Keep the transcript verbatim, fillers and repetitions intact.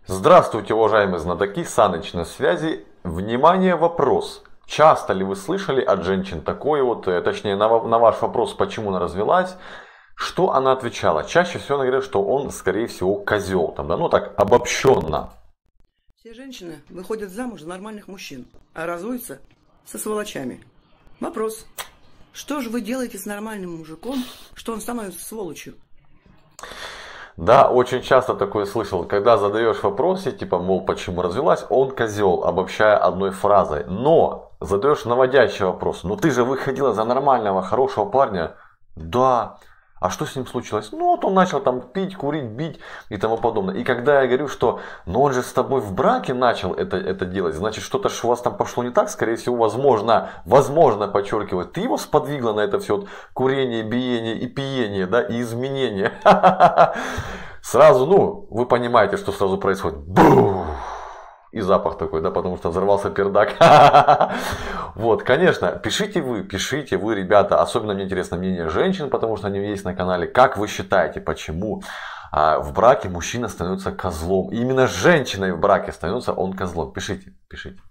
Здравствуйте, уважаемые знатоки, Саныч на связи. Внимание, вопрос. Часто ли вы слышали от женщин такое вот, точнее на, на ваш вопрос, почему она развелась, что она отвечала? Чаще всего она говорит, что он, скорее всего, козел. Там, да? Ну так, обобщенно. Все женщины выходят замуж за нормальных мужчин, а разводятся со сволочами. Вопрос. Что же вы делаете с нормальным мужиком, что он становится сволочью? Да, очень часто такое слышал, когда задаешь вопросы, типа, мол, почему развелась, он козел, обобщая одной фразой. Но задаешь наводящий вопрос, ну ты же выходила за нормального, хорошего парня. Да. А что с ним случилось? Ну вот он начал там пить, курить, бить и тому подобное. И когда я говорю, что ну он же с тобой в браке начал это, это делать, значит что-то ж у вас там пошло не так, скорее всего, возможно, возможно, подчеркиваю, ты его сподвигла на это все вот, курение, биение и пиение, да, и изменение. Сразу, ну, вы понимаете, что сразу происходит. Бух! И запах такой, да, потому что взорвался пердак. Вот, конечно, пишите вы, пишите вы, ребята. Особенно мне интересно мнение женщин, потому что они есть на канале. Как вы считаете, почему в браке мужчина становится козлом? И именно женщиной в браке становится он козлом? Пишите, пишите.